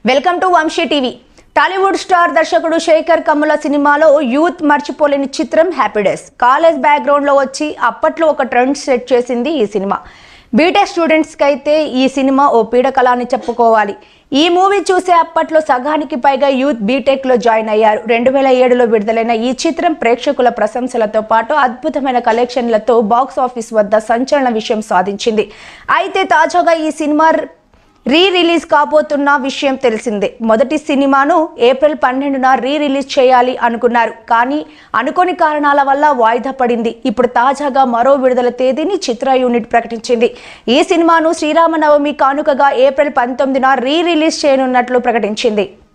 Welcome to Vamsi TV. Tollywood star దర్శకుడు శేఖర్ కమ్ముల సినిమాలో youth మర్చిపోలేని చిత్రం హ్యాపీ డేస్. కాలేజ్ బ్యాక్గ్రౌండ్ లో వచ్చి అప్పట్లో ఒక ట్రెండ్ సెట్ చేసింది ఈ సినిమా. బీటెక్ స్టూడెంట్స్కి అయితే ఈ సినిమా ఓ పీడకల అని చెప్పుకోవాలి. ఈ మూవీ చూసే అప్పట్లో సగానికి పైగా యూత్ బీటెక్లో జాయిన్ అయ్యారు. 2007లో విడుదలైన ఈ చిత్రం ప్రేక్షకుల ప్రశంసలతో పాటు అద్భుతమైన కలెక్షన్లతో బాక్స్ ఆఫీస్ వద్ద సంచలన విజయం సాధించింది. అయితే తాజాగా ఈ సినిమా రిలీజ్ కాబోతున్న విషయం తెలిసిందే. మొదటి సినిమాను ఏప్రిల్ 12న రిలీజ్ చేయాలి అనుకున్నారు, కానీ అనుకోని కారణాల వల్ల వాయిదా పడింది. ఇప్పుడు తాజాగా మరో విడుదల తేదీని చిత్ర యూనిట్ ప్రకటించింది. ఈ సినిమాను శ్రీరామనవమి కానుకగా ఏప్రిల్ 19న రిలీజ్ చేయనున్నట్లు ప్రకటించింది.